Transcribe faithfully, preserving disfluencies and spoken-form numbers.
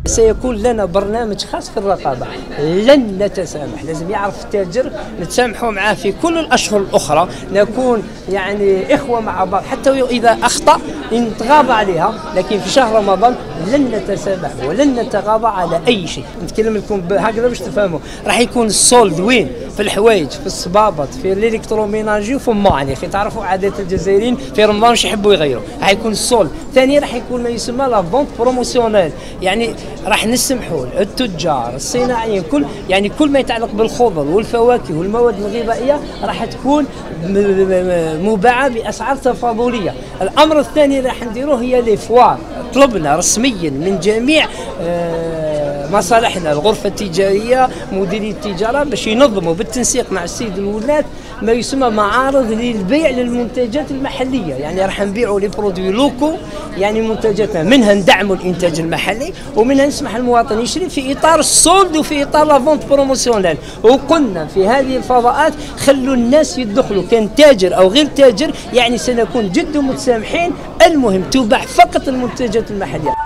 سيكون لنا برنامج خاص في الرقابة، لن نتسامح، لازم يعرف التاجر نتسامحوا معاه في كل الأشهر الأخرى، نكون يعني إخوة مع بعض، حتى إذا أخطأ نتغاضى عليها، لكن في شهر رمضان لن نتسامح ولن نتغاضى على أي شيء. نتكلم لكم هكذا باش تفهموا، راح يكون السولد وين؟ في الحوايج، في الصبابط، في الالكتروميناجي وفي المواني. اخي تعرفوا عادات الجزائريين في رمضان واش يحبوا يغيروا، راح يكون السولد. ثاني راح يكون ما يسمى لا فونت بروموسيونيل، يعني راح نسمحوا التجار الصناعيين كل يعني كل ما يتعلق بالخضر والفواكه والمواد الغذائيه راح تكون مباعه باسعار تفاضليه. الامر الثاني راح نديروه هي لي فوار، طلبنا رسميا من جميع مصالحنا الغرفه التجاريه مديري التجاره باش ينظموا بالتنسيق مع السيد الولاة ما يسمى معارض للبيع للمنتجات المحليه، يعني راح نبيعوا لي برودوي لوكو، يعني منتجاتنا منها ندعموا الانتاج المحلي ومنها نسمح المواطن يشري في اطار السولد وفي اطار لا فونت بروموسيونيل. وقلنا في هذه الفضاءات خلوا الناس يدخلوا كان تاجر او غير تاجر، يعني سنكون جد متسامحين، المهم تباع فقط المنتجات المحليه.